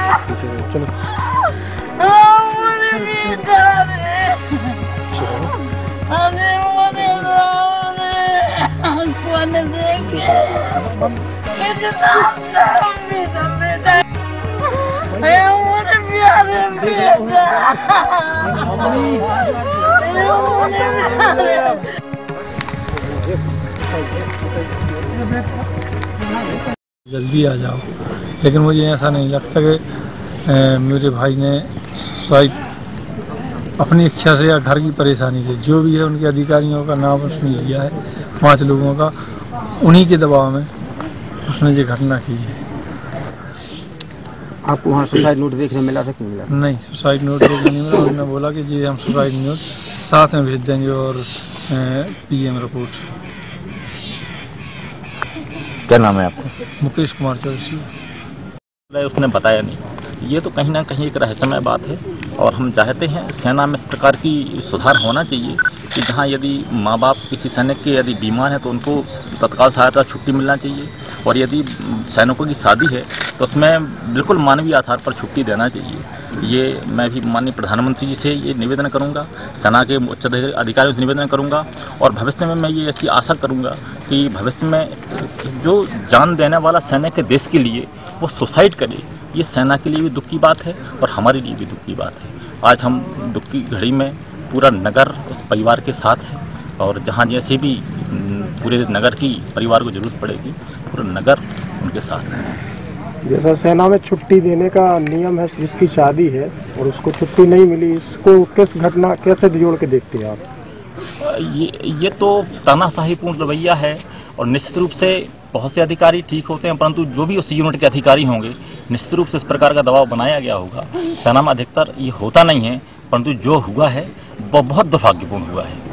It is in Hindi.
चलो जल्दी आ जाओ। लेकिन मुझे ऐसा नहीं लगता कि मेरे भाई ने शायद अपनी इच्छा से या घर की परेशानी से, जो भी है उनके अधिकारियों का नाम उसने लिया है, 5 लोगों का, उन्हीं के दबाव में उसने ये घटना की है। आपको वहाँ सुसाइड नोट देखने मिला था कि मिला? नहीं, सुसाइड नोट देखने नहीं मिला। उन्होंने बोला कि जी हम सुसाइड नोट साथ में भेज देंगे और पीएम रिपोर्ट। क्या नाम है आपका? मुकेश कुमार चौरसी। उसने बताया नहीं। ये तो कहीं ना कहीं एक रहस्यमय बात है और हम चाहते हैं सेना में इस प्रकार की सुधार होना चाहिए कि जहां यदि माँ बाप किसी सैनिक के यदि बीमार हैं तो उनको तत्काल सहायता छुट्टी मिलना चाहिए, और यदि सैनिकों की शादी है तो उसमें बिल्कुल मानवीय आधार पर छुट्टी देना चाहिए। ये मैं भी माननीय प्रधानमंत्री जी से ये निवेदन करूंगा, सेना के उच्च अधिकारियों से निवेदन करूंगा, और भविष्य में मैं ये ऐसी आशा करूंगा कि भविष्य में जो जान देने वाला सैनिक के देश के लिए वो सुसाइड करे, ये सेना के लिए भी दुख की बात है और हमारे लिए भी दुख की बात है। आज हम दुख की घड़ी में पूरा नगर उस परिवार के साथ है, और जहाँ जैसे भी पूरे नगर की परिवार को जरूरत पड़ेगी, पूरा नगर उनके साथ है। जैसा सेना में छुट्टी देने का नियम है, जिसकी शादी है और उसको छुट्टी नहीं मिली, इसको किस घटना कैसे जोड़ के देखते हैं आप? ये तो तानाशाहीपूर्ण रवैया है, और निश्चित रूप से बहुत से अधिकारी ठीक होते हैं, परंतु जो भी उस यूनिट के अधिकारी होंगे निश्चित रूप से इस प्रकार का दबाव बनाया गया होगा। सेना में अधिकतर ये होता नहीं है, परंतु जो हुआ है वो बहुत दुर्भाग्यपूर्ण हुआ है।